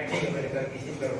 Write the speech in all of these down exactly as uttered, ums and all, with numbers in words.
ठीक है, मेरे घर किसी करो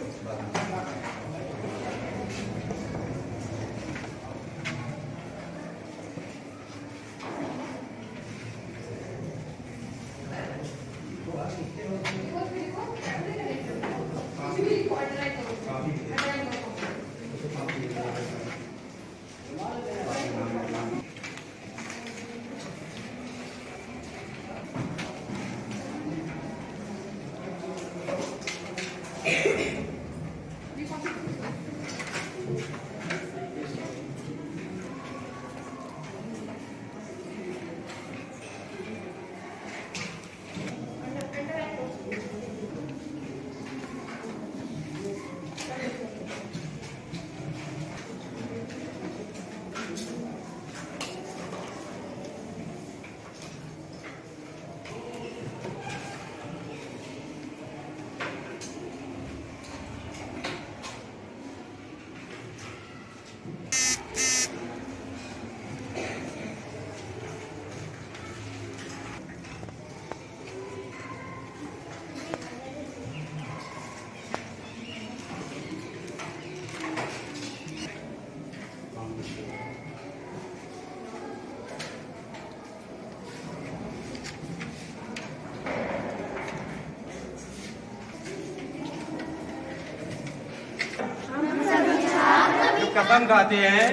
कसम खाते हैं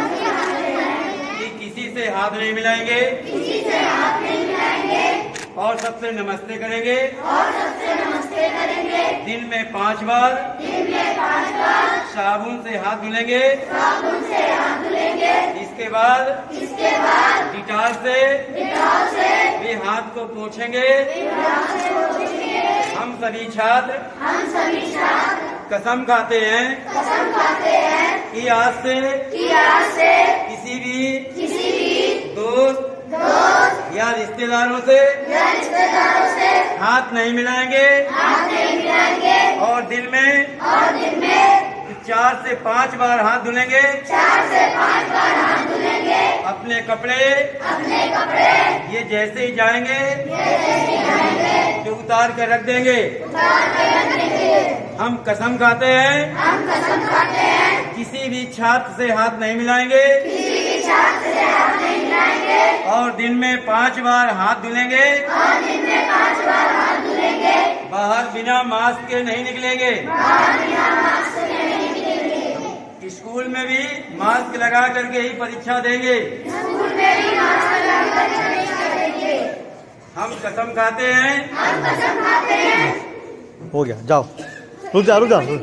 कि किसी से हाथ नहीं मिलाएंगे, किसी से हाथ नहीं मिलाएंगे और सबसे नमस्ते करेंगे, और सबसे नमस्ते करेंगे। दिन में पांच बार दिन में पांच बार साबुन से हाथ धुलेंगे, साबुन से हाथ धुलेंगे। इसके बाद इसके बाद डिटॉल से डिटॉल से भी हाथ को पोंछेंगे। हाथ से पोंछेंगे। हम सभी छात्र हम सभी छात्र कसम खाते हैं कसम खाते हैं कि आज से कि आज से किसी भी किसी भी दोस्त दोस्त या रिश्तेदारों से या रिश्तेदारों से हाथ नहीं मिलाएंगे, हाथ नहीं मिलाएंगे और दिन में और दिन में चार से पांच बार हाथ धुलेंगे। चार से पांच बार हाथ धुलेंगे। अपने कपड़े अपने कपड़े ये जैसे ही जाएंगे ये जैसे जाएंगे जो उतार कर रख देंगे। उतार के रख देंगे। हम कसम खाते हैं हम कसम खाते हैं किसी भी छात्र से हाथ नहीं मिलाएंगे, किसी भी छात्र से हाथ नहीं मिलाएंगे, और दिन में पांच बार हाथ धुलेंगे। और दिन में पांच बार हाथ धुलेंगे। बाहर बिना मास्क के नहीं निकलेंगे। बाहर बिना मास्क के नहीं निकलेंगे। स्कूल में भी मास्क लगा करके ही परीक्षा देंगे। स्कूल में भी मास्क लगा कर परीक्षा देंगे। हम कसम खाते हैं हम कसम खाते हैं। हो गया, जाओ रुक जा रुक जा रुक।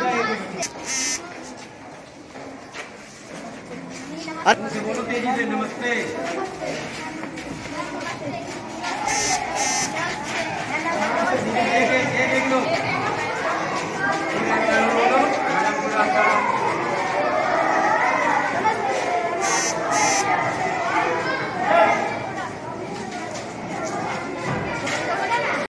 बोलो तेजी से नमस्ते। एक एक एक एक लो।